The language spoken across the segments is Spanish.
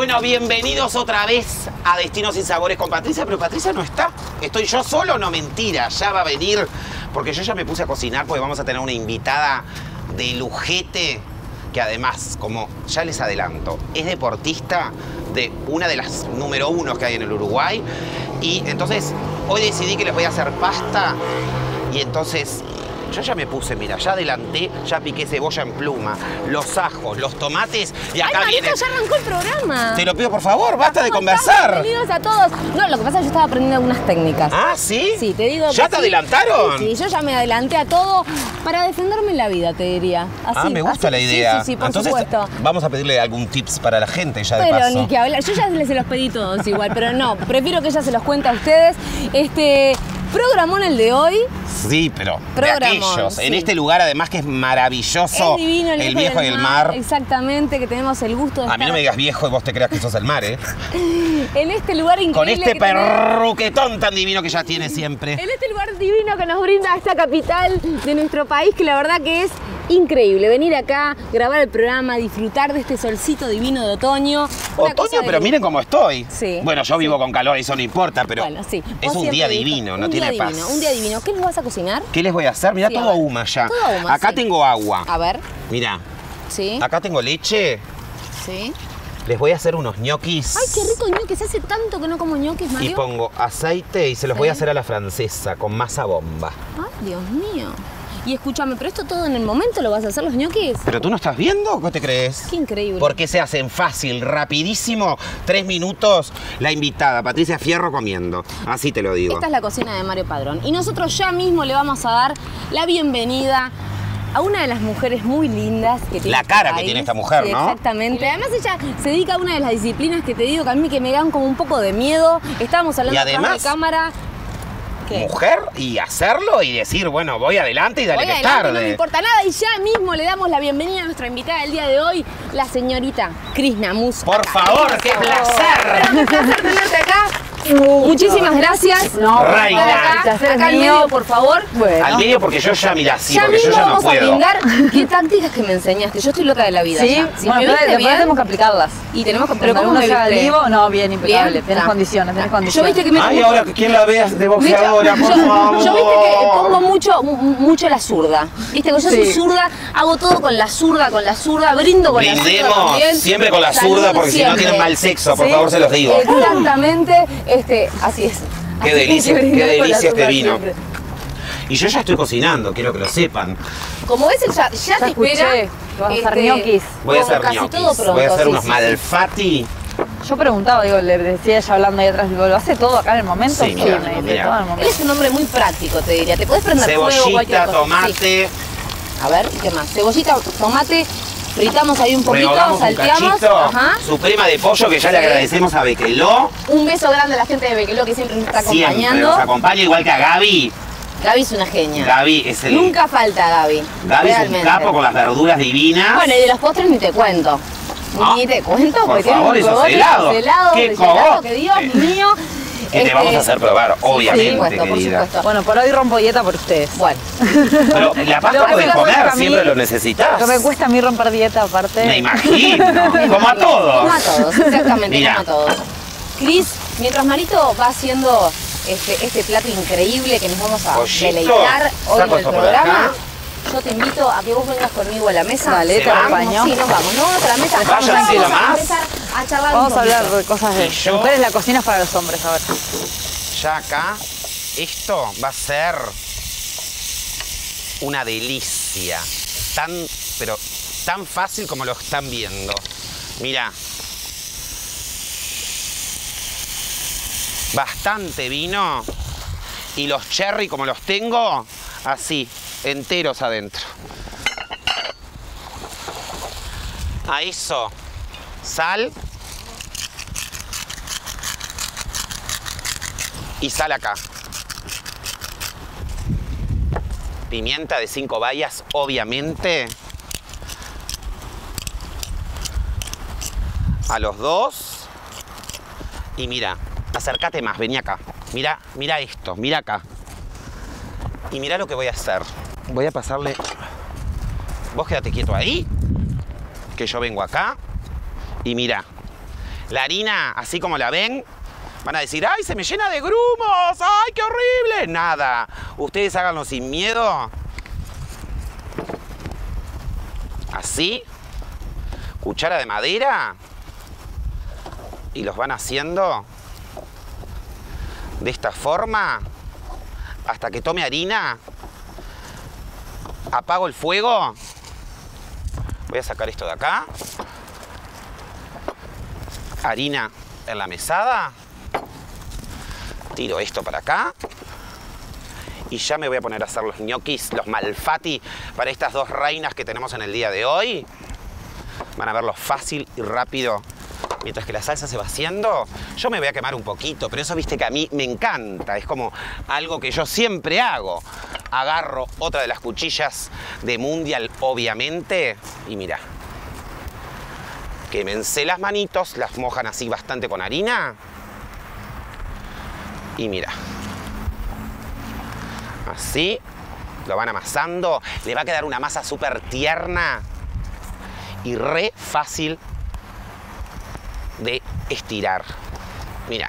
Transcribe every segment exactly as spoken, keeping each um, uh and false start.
Bueno, bienvenidos otra vez a Destinos y Sabores con Patricia, pero Patricia no está. ¿Estoy yo solo? No, mentira, ya va a venir, porque yo ya me puse a cocinar porque vamos a tener una invitada de lujete, que además, como ya les adelanto, es deportista de una de las número unos que hay en el Uruguay. Y entonces, hoy decidí que les voy a hacer pasta y entonces... Yo ya me puse, mira, ya adelanté, ya piqué cebolla en pluma, los ajos, los tomates y acá Ay, viene... Marito, ya arrancó el programa. Te lo pido por favor, basta de conversar. Bienvenidos a todos. No, lo que pasa es que yo estaba aprendiendo algunas técnicas. ¿Ah, sí? Sí, te digo. ¿Ya que te sí. adelantaron? Sí, sí, yo ya me adelanté a todo para defenderme en la vida, te diría. Así, ah, me gusta así, la idea. Sí, sí, sí, por Entonces, supuesto. vamos a pedirle algún tips para la gente ya de Pero paso. ni que hablar. Yo ya les se los pedí todos igual, pero no, prefiero que ella se los cuente a ustedes. Este programón el de hoy. Sí, pero Programón, de aquellos. sí. En este lugar además que es maravilloso. Es divino el, el viejo y el mar. Exactamente, que tenemos el gusto de A estar mí no me digas viejo y vos te creas que sos el mar, ¿eh? en este lugar increíble. Con este que tenemos- perruquetón tan divino que ya tiene siempre. En este lugar divino que nos brinda esta capital de nuestro país, que la verdad que es increíble. Venir acá, grabar el programa, disfrutar de este solcito divino de otoño. Una cosa Otoño, de- pero miren cómo estoy. Sí, Bueno, yo vivo con calor, eso no importa, pero Bueno, sí. es Vos un día siempre dijo- divino, no un tiene día paz. divino, un día divino. ¿Qué les vas a cocinar? ¿Qué les voy a hacer? Mirá, Sí, todo a ver. ahuma ya. Todo ahuma, Acá sí. tengo agua. A ver, Mirá, sí, acá tengo leche. sí. Les voy a hacer unos ñoquis. Ay, qué rico ñoquis. Hace tanto que no como ñoquis, Y Mario. pongo aceite y se los Sí. voy a hacer a la francesa con masa bomba. Ay, Dios mío. Y escúchame, ¿pero esto todo en el momento lo vas a hacer los ñoquis? ¿Pero tú no estás viendo? ¿Qué te crees? Qué increíble. Porque se hacen fácil, rapidísimo, tres minutos, la invitada, Patricia Fierro, comiendo. Así te lo digo. Esta es la cocina de Mario Padrón. Y nosotros ya mismo le vamos a dar la bienvenida a una de las mujeres muy lindas que tiene La este cara que país. tiene esta mujer, Sí, ¿no? Exactamente. Además ella se dedica a una de las disciplinas que te digo que a mí que me dan como un poco de miedo. Estábamos hablando Y atrás además, de cámara. ¿Qué? Mujer y hacerlo y decir, bueno, voy adelante y dale Voy que es adelante, tarde. no me importa nada. Y ya mismo le damos la bienvenida a nuestra invitada del día de hoy, la señorita Cris Namus. Por Acá. favor, qué placer. Pero qué placer tenerte acá. Muchísimas gracias. No, Reina. Acá, placer es acá al mío. medio, por favor. Bueno. Al medio porque yo ya, mira, sí, ya porque yo mismo ya no vamos a puedo. brindar qué tácticas que me enseñaste. Yo estoy loca de la vida. Sí, ya. Si bueno, me pero viste después bien, tenemos que aplicarlas. y tenemos que Pero aprender como uno sea vivo, no, bien, impecable. Bien. Tenés Ah. condiciones, tenés Yo condiciones. viste que me Ay, ahora que quién la veas de Viste, boxeadora, por yo, favor. yo viste que pongo mucho, mu- mucho la zurda. Viste que yo soy Sí. zurda, hago todo con la zurda, con la zurda, brindo con la zurda Brindemos también. siempre con la Salud zurda porque si no siempre. tienen mal sexo, por Sí, favor se los digo. Exactamente, este, así es. Qué Así que delicia, hay que qué brindar con la delicia este zurda vino. siempre. Y yo ya estoy cocinando, quiero que lo sepan. Como ves, él ya, ya te escuché espera. que vas a hacer este, ñoquis. Voy a con hacer casi ñoquis, todo pronto, voy a hacer sí, unos sí, malfatti. Yo preguntaba, digo, le decía ella hablando ahí atrás, digo, ¿lo hace todo acá en el momento? Sí, mira, me dice, mira. todo en el Él momento. es un hombre muy práctico, te diría. Te puedes prender fuego, cualquier Cebollita, cosa. tomate, Sí. A ver, ¿qué más? Cebollita, tomate, fritamos ahí un poquito, rehogamos un salteamos. cachito, Ajá. su crema de pollo que ya le Sí. agradecemos a Bequeló. Un beso grande a la gente de Bequeló que siempre nos está Siempre acompañando. nos acompaña, igual que a Gaby. Gaby es una genia. Gaby es el... Nunca falta Gaby. Gaby es un realmente. capo con las verduras divinas. Bueno, y de los postres ni te cuento. Ah, ni te cuento, por porque tiene favor, un esos cogote, helados. esos helados, ¡Qué esos helados, cogote! que Dios mío. que te Este, vamos a hacer probar, obviamente, por supuesto, por querida. supuesto. Bueno, por hoy rompo dieta por ustedes. Bueno, Pero la pasta Lo que podés me comer, cuesta a mí- siempre lo necesitas. Lo que me cuesta a mí romper dieta aparte. Me imagino, como a todos. como a todos, exactamente, Mira. como a todos. Cris, mientras Marito va haciendo este, este plato increíble que nos vamos a Pollito, deleitar hoy saco en el esto por programa, acá. yo te invito a que vos vengas conmigo a la mesa. Dale, te Vamos, acompaño. Sí, nos vamos, no vamos a la mesa. Vayan, Vamos sí, a nomás. empezar a charlar Vamos un a hablar poquito. de cosas de Y yo- mujeres, la cocina es para los hombres, a ver. Ya acá, esto va a ser una delicia. Tan, pero tan fácil como lo están viendo. Mira. Bastante vino. Y los cherry como los tengo, así, enteros adentro. A eso, sal. Y sal acá. Pimienta de cinco bayas, obviamente. A los dos. Y mira, acércate más, vení acá. Mira, mira esto, mira acá. Y mira lo que voy a hacer. Voy a pasarle... Vos quédate quieto ahí, que yo vengo acá. Y mira, La harina, así como la ven, van a decir, ¡ay, se me llena de grumos! ¡Ay, qué horrible! Nada. Ustedes háganlo sin miedo. Así. Cuchara de madera. Y los van haciendo de esta forma hasta que tome harina. Apago el fuego. Voy a sacar esto de acá. Harina en la mesada. Tiro esto para acá. Y ya me voy a poner a hacer los ñoquis, los malfatti, para estas dos reinas que tenemos en el día de hoy. Van a verlo fácil y rápido. Mientras que la salsa se va haciendo, yo me voy a quemar un poquito, pero eso viste que a mí me encanta. Es como algo que yo siempre hago. Agarro otra de las cuchillas de Mundial, obviamente, y mira. Quémense las manitos, las mojan así bastante con harina. Y mira. Así, lo van amasando. Le va a quedar una masa súper tierna y re fácil de estirar. Mira.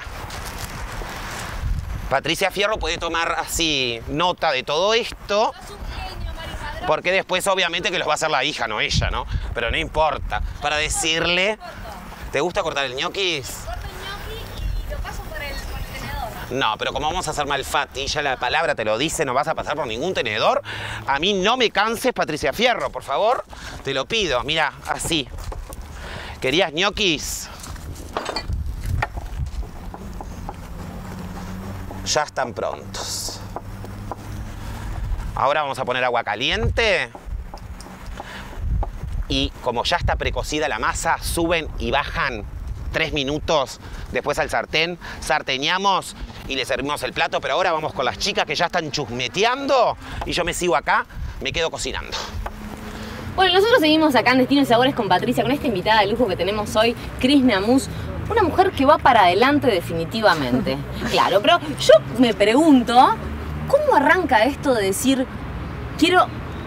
Patricia Fierro puede tomar así nota de todo esto. Porque después obviamente que los va a hacer la hija, no ella, ¿no? Pero no importa. Para decirle... ¿Te gusta cortar el ñoquis? Corto el ñoqui y lo paso por el, por el tenedor. No, pero como vamos a hacer malfatti, ya la palabra te lo dice, no vas a pasar por ningún tenedor. A mí no me canses, Patricia Fierro, por favor. Te lo pido. Mira, así. ¿Querías ñoquis? Ya están prontos. Ahora vamos a poner agua caliente. Y como ya está precocida la masa, suben y bajan tres minutos después al sartén. Sarteñamos y le servimos el plato. Pero ahora vamos con las chicas que ya están chusmeteando. Y yo me sigo acá, me quedo cocinando. Bueno, nosotros seguimos acá en Destino y Sabores con Patricia, con esta invitada de lujo que tenemos hoy, Cris Namuz. Una mujer que va para adelante definitivamente. Claro, pero yo me pregunto, ¿cómo arranca esto de decir, quiero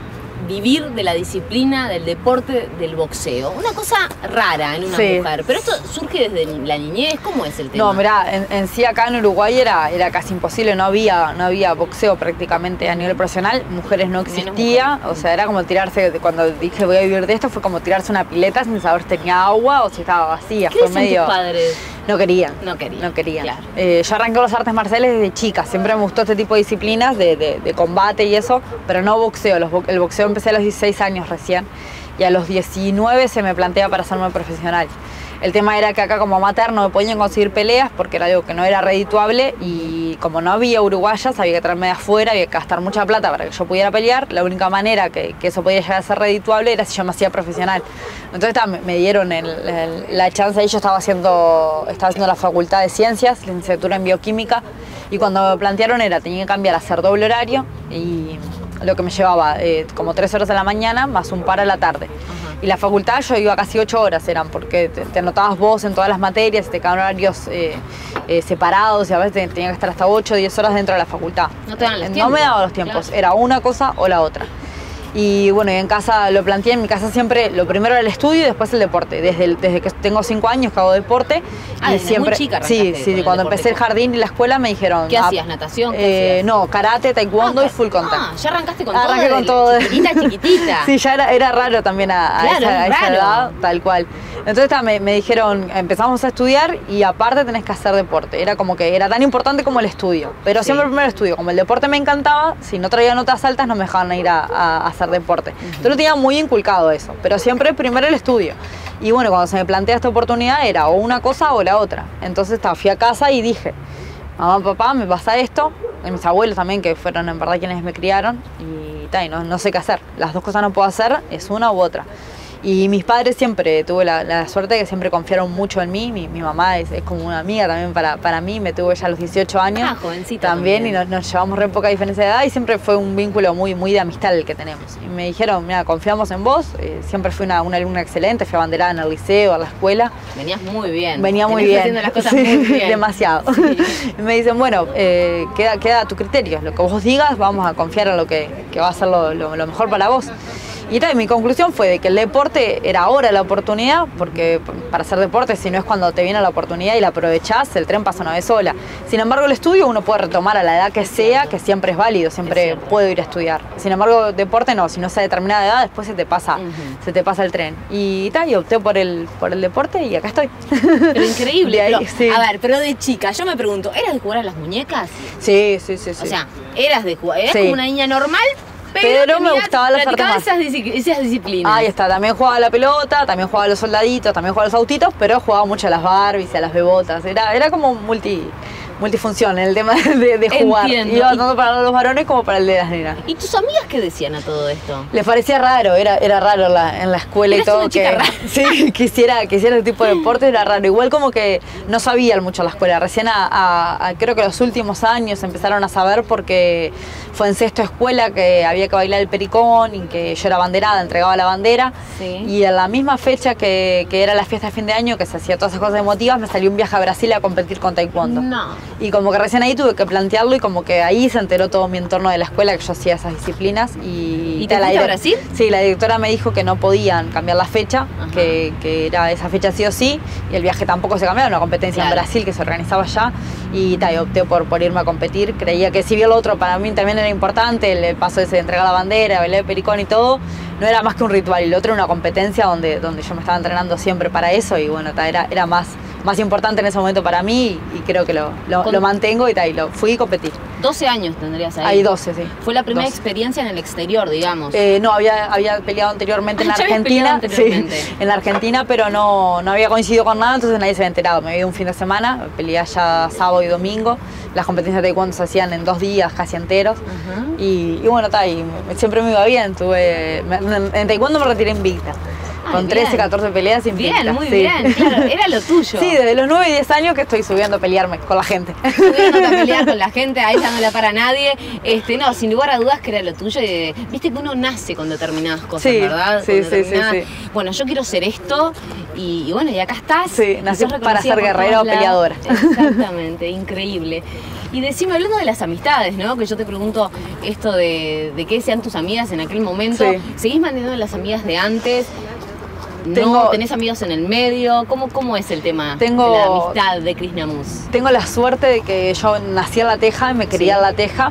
vivir de la disciplina, del deporte, del boxeo? Una cosa rara en una Sí. mujer, pero esto surge desde la niñez. ¿Cómo es el tema? No, mirá, en, en sí acá en Uruguay era, era casi imposible, no había, no había boxeo prácticamente a nivel profesional, mujeres no existía, o sea, era como tirarse, cuando dije voy a vivir de esto, fue como tirarse una pileta sin saber si tenía agua o si estaba vacía, ¿Qué fue dicen medio... tus padres? No querían. No querían. No querían. Claro. Eh, yo arranqué los artes marciales desde chica, siempre me gustó este tipo de disciplinas de, de, de combate y eso, pero no boxeo. Los bo el boxeo empecé a los dieciséis años recién y a los diecinueve se me plantea para hacerme profesional. El tema era que acá como amateur no me podían conseguir peleas porque era algo que no era redituable y como no había uruguayas, había que traerme de afuera, había que gastar mucha plata para que yo pudiera pelear. La única manera que, que eso podía llegar a ser redituable era si yo me hacía profesional. Entonces ta, me, me dieron el, el, la chance y yo estaba haciendo, estaba haciendo la facultad de ciencias, licenciatura en bioquímica, y cuando me plantearon era tenía que cambiar a hacer doble horario y lo que me llevaba eh, como tres horas a la mañana más un par a la tarde. Y la facultad yo iba casi ocho horas, eran porque te, te anotabas vos en todas las materias, te quedaban horarios eh, eh, separados y a veces te, tenía que estar hasta ocho o diez horas dentro de la facultad. No te dan los No tiempos. me daban los tiempos, Claro. era una cosa o la otra. Y bueno, y en casa lo planteé, en mi casa siempre, lo primero era el estudio y después el deporte. Desde, el, desde que tengo cinco años que hago deporte. Ah, y desde siempre, muy chica sí, arrancaste sí, con el cuando deporte. empecé el jardín y la escuela me dijeron... ¿Qué ah, hacías? ¿Natación? ¿Qué eh, hacías? no, karate, taekwondo Ah, y full contact. Ah, ya arrancaste con Arranqué todo. con todo. de Chiquitita, chiquitita. Sí, ya era, era raro también a, a Claro, esa, a es esa raro. edad, tal cual. Entonces ta, me, me dijeron, empezamos a estudiar y aparte tenés que hacer deporte. Era como que era tan importante como el estudio. Pero Sí. siempre primero estudio. Como el deporte me encantaba, si no traía notas altas no me dejaban ir a, a- a hacer deporte. Yo lo tenía muy inculcado eso. Pero siempre primero el estudio. Y bueno, cuando se me plantea esta oportunidad era o una cosa o la otra. Entonces ta, fui a casa y dije, mamá, papá, me pasa esto. Y mis abuelos también, que fueron en verdad quienes me criaron. Y, ta, y no, no sé qué hacer. Las dos cosas no puedo hacer, es una u otra. Y mis padres siempre, tuve la, la suerte de que siempre confiaron mucho en mí. Mi, mi mamá es, es como una amiga también para, para mí. Me tuvo ella a los dieciocho años. Ah, jovencita También, también. y nos, nos llevamos re poca diferencia de edad. Y siempre fue un vínculo muy, muy de amistad el que tenemos. Y me dijeron, mira, confiamos en vos. Eh, siempre fui una, una alumna excelente. Fui abanderada en el liceo, a la escuela. Venías muy bien. Venía muy Venías bien. haciendo las cosas Sí, muy bien. demasiado. Sí. Y me dicen, bueno, eh, queda, queda a tu criterio. Lo que vos digas, vamos a confiar en lo que, que va a ser lo, lo- lo mejor para vos. Y tal, mi conclusión fue de que el deporte era ahora la oportunidad, porque para hacer deporte, si no es cuando te viene la oportunidad y la aprovechás, el tren pasa una vez sola. Sin embargo, el estudio uno puede retomar a la edad que sea, que siempre es válido, siempre puedo ir a estudiar. Sin embargo, deporte no, si no es a determinada edad, después se te pasa, uh-huh. se te pasa el tren. Y tal, y opté por el, por el deporte y acá estoy. Pero increíble. Ahí, pero, sí. A ver, pero de chica, yo me pregunto, ¿eras de jugar a las muñecas? Sí, sí, sí. sí. O sea, eras de jugar, eras sí. como una niña normal, pero, pero me gustaba las artes más. Esas, esas disciplinas. Ahí está, también jugaba a la pelota, también jugaba a los soldaditos, también jugaba a los autitos, pero jugaba mucho a las Barbies y a las bebotas. Era, era como multi, multifunción en el tema de, de jugar. Entiendo. Iba tanto para los varones como para el de las nenas. ¿Y tus amigas qué decían a todo esto? Les parecía raro, era, era raro en la, en la escuela y todo. Una chica que rara. Sí, quisiera, quisiera ese tipo de deporte, era raro. Igual como que no sabían mucho la escuela. Recién a, a, a, creo que los últimos años empezaron a saber porque fue en sexto escuela que había que bailar el pericón y que yo era banderada, entregaba la bandera. Sí. Y en la misma fecha que, que era la fiesta de fin de año, que se hacía todas esas cosas emotivas, me salió un viaje a Brasil a competir con taekwondo. No. Y como que recién ahí tuve que plantearlo y como que ahí se enteró todo mi entorno de la escuela que yo hacía esas disciplinas. ¿Y, ¿Y te fuiste a Brasil? Sí, la directora me dijo que no podían cambiar la fecha, que, que era esa fecha sí o sí, y el viaje tampoco se cambiaba, una competencia claro. en Brasil que se organizaba allá, y tal, opté por, por irme a competir. Creía que si bien lo otro para mí también era importante, el, el paso ese de entregar la bandera, bailar el pericón y todo, no era más que un ritual, y lo otro era una competencia donde, donde yo me estaba entrenando siempre para eso, y bueno, tal, era, era más, más importante en ese momento para mí, y, y creo que lo, lo, lo mantengo y tal, y lo fui y competí. doce años tendrías ahí. Ahí doce, sí. Fue la primera doce. Experiencia en el exterior, digamos. Eh, no, había, había peleado anteriormente en ah, la Argentina. Anteriormente. Sí, en la Argentina, pero no, no había coincidido con nada, entonces nadie se había enterado. Me había ido un fin de semana, peleé allá sábado y domingo. Las competencias de taekwondo se hacían en dos días casi enteros. Uh-huh. y, y bueno, está, y siempre me iba bien. Tuve, me, en taekwondo me retiré invicta. Ah, con bien. trece, catorce peleas invictas. Bien, muy sí. bien, claro, era lo tuyo. Sí, desde los nueve y diez años que estoy subiendo a pelearme con la gente. Subiendo a pelear con la gente, ahí ya no la para nadie. Este, no, sin lugar a dudas que era lo tuyo. Y, viste que uno nace con determinadas cosas, sí, ¿verdad? Sí, con sí, sí, sí. Bueno, yo quiero ser esto y, y bueno, y acá estás. Sí, nací para ser guerrera o peleadora. Exactamente, increíble. Y decime, hablando de las amistades, ¿no? Que yo te pregunto esto de, de qué sean tus amigas en aquel momento. Sí. ¿Seguís manteniendo las amigas de antes? Tengo, ¿No? ¿Tenés amigos en el medio? ¿Cómo, cómo es el tema tengo, de la amistad de Krishna Mus? Tengo la suerte de que yo nací en La Teja y me crié sí. en La Teja,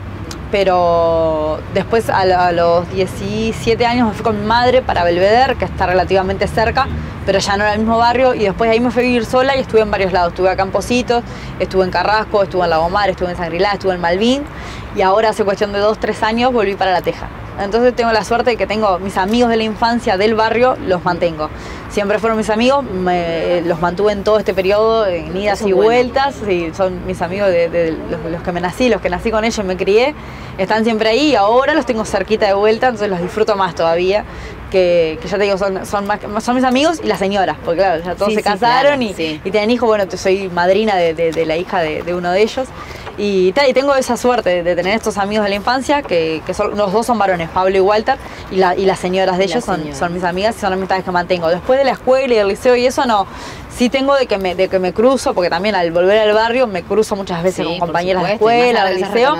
pero después a, a los diecisiete años me fui con mi madre para Belvedere, que está relativamente cerca, pero ya no era el mismo barrio, y después de ahí me fui a vivir sola y estuve en varios lados. Estuve acá en Positos, estuve en Carrasco, estuve en Lagomar, estuve en Sangrilá, estuve en Malvin, y ahora hace cuestión de dos, tres años volví para La Teja. Entonces tengo la suerte de que tengo mis amigos de la infancia del barrio, los mantengo. Siempre fueron mis amigos, me, los mantuve en todo este periodo, en idas y bueno. vueltas. Sí, son mis amigos de, de los, los que me nací, los que nací con ellos y me crié. Están siempre ahí y ahora los tengo cerquita de vuelta, entonces los disfruto más todavía. Que, que ya te digo, son, son, más, son mis amigos y las señoras, porque claro, ya todos sí, se sí, casaron claro, y, sí. y tienen hijos. Bueno, soy madrina de, de, de la hija de, de uno de ellos. Y, y tengo esa suerte de tener estos amigos de la infancia, que, que son, los dos son varones, Pablo y Walter, y, la, y las señoras de ellos son, son mis amigas y son amistades que mantengo. Después de la escuela y del liceo y eso no, sí tengo de que me, de que me cruzo, porque también al volver al barrio me cruzo muchas veces sí, con compañeras de escuela, del liceo.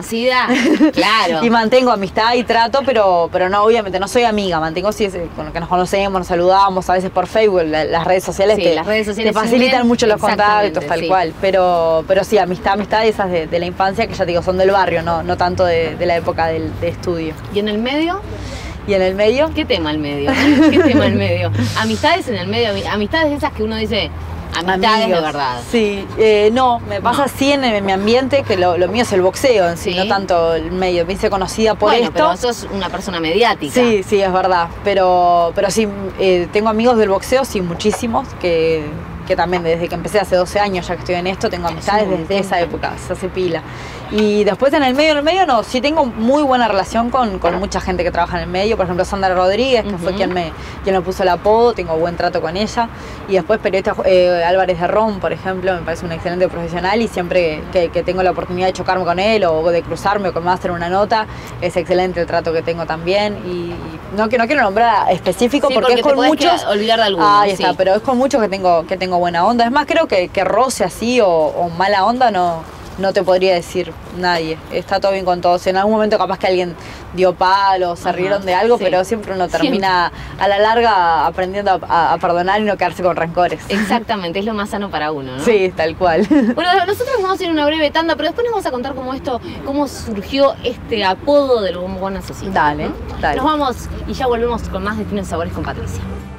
Claro. Y mantengo amistad y trato, pero, pero no, obviamente no soy amiga, mantengo sí, con lo que nos conocemos, nos saludamos, a veces por Facebook, la, las redes sociales, sí, te, las redes sociales te facilitan bien, mucho los contactos, tal sí. cual. Pero, pero sí, amistad, amistad esas de, de la infancia, que ya te digo, son del barrio, no, no tanto de, de la época del, de estudio. ¿Y en el medio? ¿Y en el medio? ¿Qué tema el medio? ¿Qué tema el medio? Amistades en el medio, amistades esas que uno dice, amistades amigos, de verdad. Sí, eh, no, me pasa no. así en, en mi ambiente, que lo, lo mío es el boxeo en sí, sí, no tanto el medio. Me hice conocida por bueno, esto. Pero sos una persona mediática. Sí, sí, es verdad. Pero, pero sí, eh, tengo amigos del boxeo, sí, muchísimos, que, que también desde que empecé hace doce años ya que estoy en esto, tengo amistades desde esa época, se hace pila. Y después en el medio, en el medio no, sí tengo muy buena relación con, con mucha gente que trabaja en el medio, por ejemplo Sandra Rodríguez, que uh-huh. fue quien me, quien me puso el apodo, tengo buen trato con ella. Y después periodista eh, Álvarez de Ron, por ejemplo, me parece un excelente profesional y siempre que, que tengo la oportunidad de chocarme con él o de cruzarme o que me va a hacer una nota, es excelente el trato que tengo también. Y, y no, que no quiero nombrar específico sí, porque, porque es con muchos... olvidar de algunos. Ahí sí. está, pero es con muchos que tengo, que tengo buena onda. Es más, creo que, que roce así o, o mala onda no... no te podría decir nadie. Está todo bien con todos. En algún momento capaz que alguien dio palo, se Ajá, rieron de algo, sí. pero siempre uno termina a la larga aprendiendo a, a perdonar y no quedarse con rencores. Exactamente, es lo más sano para uno, ¿no? Sí, tal cual. Bueno, nosotros vamos a ir a una breve tanda, pero después nos vamos a contar cómo esto, cómo surgió este apodo del bombón asesino. Dale, ¿no? dale. Nos vamos y ya volvemos con más Destinos y Sabores con Patricia.